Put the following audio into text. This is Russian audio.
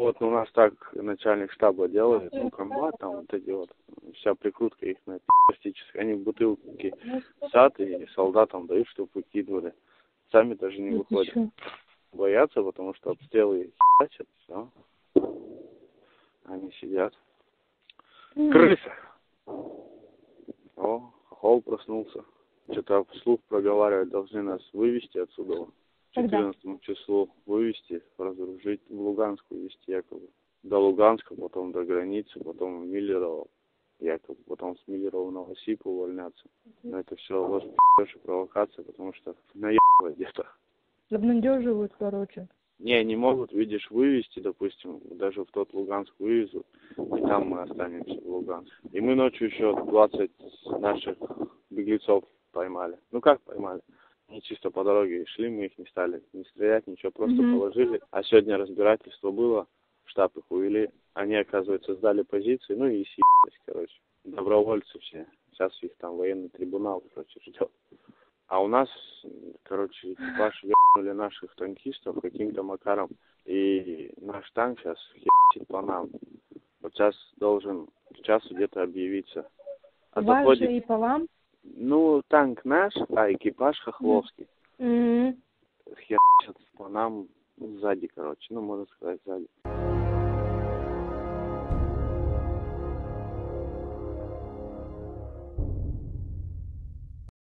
Вот у нас так начальник штаба делает, ну, комбат, там вот эти вот, вся прикрутка их на пластическая. Они бутылки сад и солдатам дают, чтобы выкидывали. Сами даже не выходят. Боятся, потому что обстрелы херачат, все. Они сидят. Крыса! О, хохол проснулся. Что-то вслух проговаривать, должны нас вывести отсюда. 14 числу вывести, разоружить, в Луганск вывести якобы. До Луганска, потом до границы, потом в Миллерово, якобы, потом с Миллерова в Новосиб увольняться. Но это все ложь, провокация, потому что наебывает где-то. Обнадеживают, короче. Не могут, видишь, вывести, допустим, даже в тот Луганск вывезут, и там мы останемся в Луганске. И мы ночью еще 20 наших беглецов поймали. Ну как поймали? Они чисто по дороге шли, мы их не стали не стрелять, ничего, просто положили. А сегодня разбирательство было, в штаб их увели. Они, оказывается, сдали позиции, ну и съебались, короче. Добровольцы все. Сейчас их там военный трибунал, короче, ждет. А у нас, короче, экипаж ебнули наших танкистов каким-то макаром. И наш танк сейчас херачит по нам. Вот сейчас должен к часу где-то объявиться. А заходит... и по вам? Ну, танк наш, а экипаж хохловский. Херачит по нам сзади, короче. Ну, можно сказать, сзади.